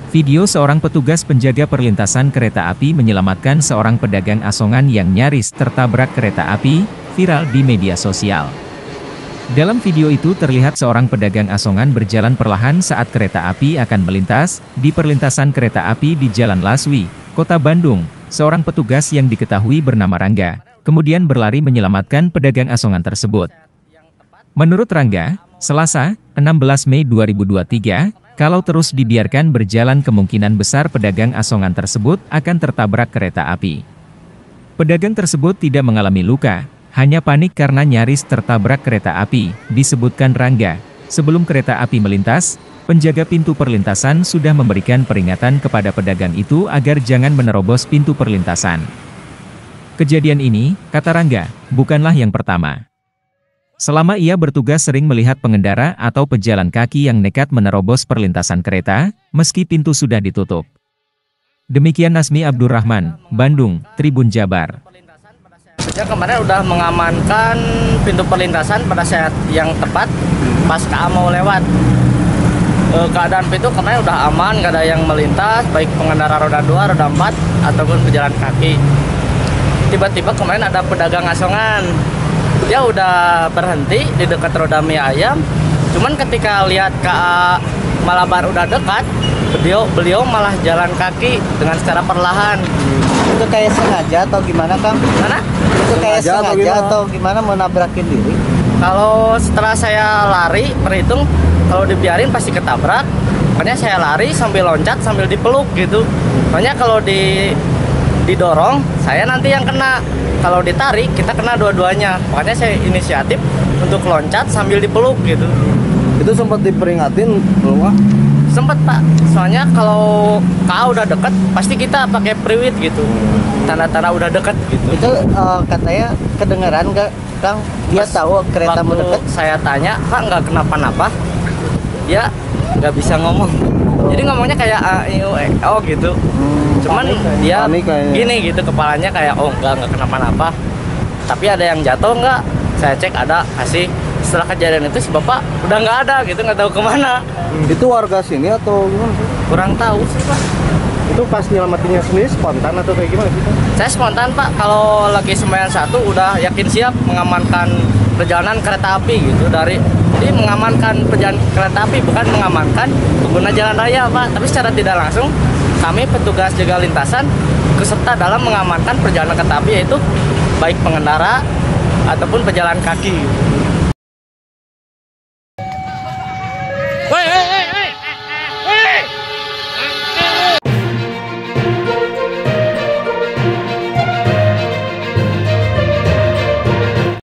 Video seorang petugas penjaga perlintasan kereta api menyelamatkan seorang pedagang asongan yang nyaris tertabrak kereta api, viral di media sosial. Dalam video itu terlihat seorang pedagang asongan berjalan perlahan saat kereta api akan melintas, di perlintasan kereta api di Jalan Laswi, Kota Bandung. Seorang petugas yang diketahui bernama Rangga, kemudian berlari menyelamatkan pedagang asongan tersebut. Menurut Rangga, Selasa, 16 Mei 2023, kalau terus dibiarkan berjalan kemungkinan besar pedagang asongan tersebut akan tertabrak kereta api. Pedagang tersebut tidak mengalami luka, hanya panik karena nyaris tertabrak kereta api, disebutkan Rangga. Sebelum kereta api melintas, penjaga pintu perlintasan sudah memberikan peringatan kepada pedagang itu agar jangan menerobos pintu perlintasan. Kejadian ini, kata Rangga, bukanlah yang pertama. Selama ia bertugas sering melihat pengendara atau pejalan kaki yang nekat menerobos perlintasan kereta, meski pintu sudah ditutup. Demikian Nasmi Abdurrahman, Bandung, Tribun Jabar. Ya, kemarin udah mengamankan pintu perlintasan pada saat yang tepat pas KA mau lewat. Keadaan pintu kemarin udah aman, gak ada yang melintas, baik pengendara roda 2, roda 4, ataupun pejalan kaki. Tiba-tiba kemarin ada pedagang asongan. Dia udah berhenti di dekat roda mie ayam. Cuman ketika lihat KA Malabar udah dekat, beliau malah jalan kaki dengan secara perlahan. Itu kayak sengaja atau gimana, Kang? Mana? Itu kayak sengaja atau gimana mau nabrakin diri? Kalau setelah saya lari, berhitung kalau dibiarin pasti ketabrak. Makanya saya lari sambil loncat sambil dipeluk gitu. Makanya kalau didorong, saya nanti yang kena. Kalau ditarik, kita kena dua-duanya. Makanya saya inisiatif untuk loncat sambil dipeluk gitu. Itu sempat diperingatin belum? Sempet, Pak. Soalnya kalau KA udah deket, pasti kita pakai priwit gitu. Tanda-tanda udah deket gitu. Itu katanya kedengeran nggak, Kang? Dia tahu kereta mau deket? Saya tanya, Pak nggak kenapa-napa? Dia nggak bisa ngomong. Jadi ngomongnya kayak oh gitu. Cuman dia gini gitu, kepalanya kayak oh enggak kenapa-napa. Tapi ada yang jatuh enggak? Saya cek ada, kasih. Setelah kejadian itu si bapak udah nggak ada gitu, nggak tahu kemana. Itu warga sini atau gimana sih? Kurang tahu sih, Pak. Itu pas nyelamatinnya sendiri spontan atau kayak gimana sih? Saya spontan, Pak. Kalau lagi sembahyang satu udah yakin siap mengamankan perjalanan kereta api gitu. Jadi mengamankan perjalanan kereta api, bukan mengamankan pengguna jalan raya, Pak. Tapi secara tidak langsung kami petugas jaga lintasan keserta dalam mengamankan perjalanan kereta api, yaitu baik pengendara ataupun pejalan kaki.